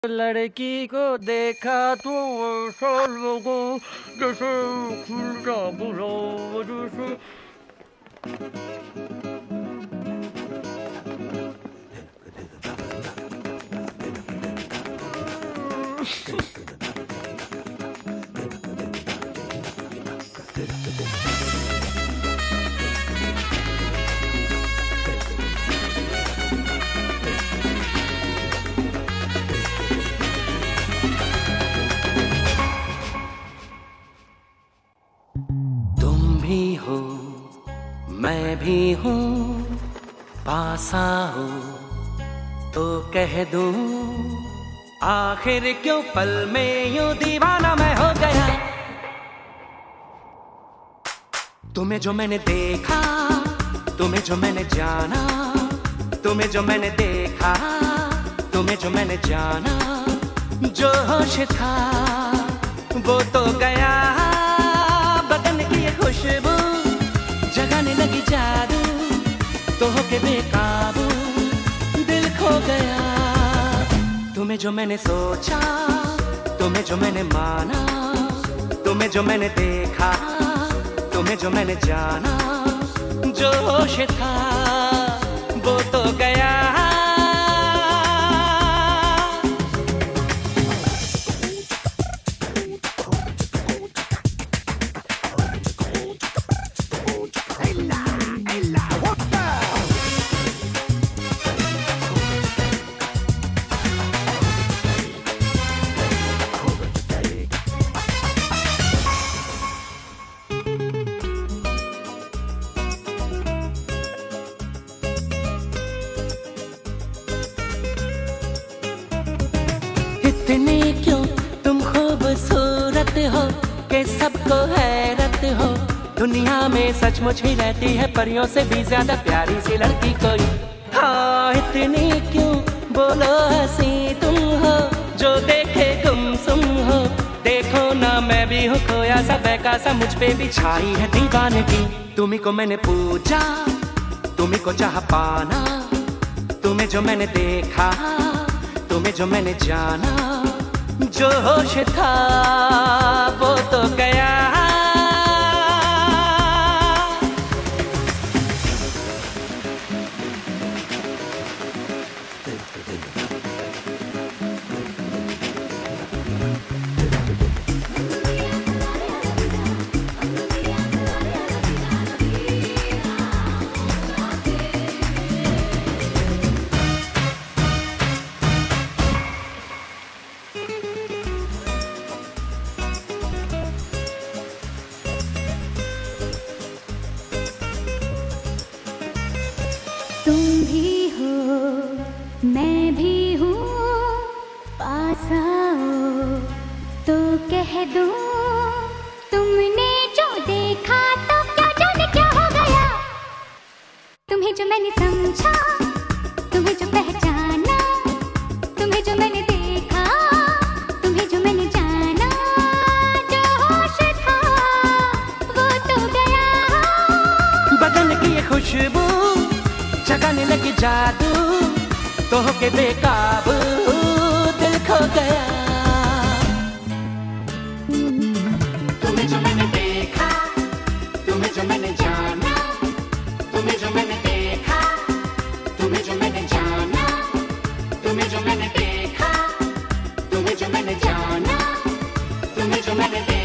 लड़की को देखा तो ऐसा लगा जैसे खुलता बुरा जैसे। हो मैं भी हूँ, पास आओ तो कह दूं, आखिर क्यों पल में यूं दीवाना मैं हो गया। तुम्हें जो मैंने देखा, तुम्हें जो मैंने जाना, तुम्हें जो मैंने देखा, तुम्हें जो मैंने जाना, जो होश था वो तो गया। बदन की ये खुशबू जगाने लगी जादू, तो होके बेकाबू दिल खो गया। तुम्हें जो मैंने सोचा, तुम्हें जो मैंने माना, तुम्हें जो मैंने देखा, तुम्हें जो मैंने जाना, जो होश था वो तो गया। इतने क्यों तुम खूबसूरत हो कि सबको हैरत हो। दुनिया में सचमुच ही रहती है परियों से भी ज्यादा प्यारी सी लड़की कोई। हाँ इतनी क्यों बोलो हंसी तुम हो, जो देखे गुमसुम हो। देखो ना मैं भी हूँ खोया सा बहका सा, मुझ पे भी छाई है दीवानगी। तुम्ही को मैंने पूछा, तुम्ही को चाह पाना, तुम्हें जो मैंने देखा, तुम्हें जो मैंने जाना, जो होश था वो तो गया। तुम भी हो मैं भी हूँ, पास आओ तो कह दूँ, तुमने जो देखा तो क्या जाने क्या हो गया। तुम्हें जो मैंने समझा, तुम्हें जो पहचाना, तुम्हें जो मैंने देखा, तुम्हें जो मैंने जाना, जो होश था वो तो गया। बदन की ये खुशबू जगाने लगी जादू, तो होके बेकाबू दिल खो गया। तुम्हें जो मैंने देखा, तुम्हें जो मैंने जाना, तुम्हें जो मैंने देखा, तुम्हें जो मैंने जाना, तुम्हें जो मैंने देखा, तुम्हें जो मैंने जाना, तुम्हें जो मैंने देखा।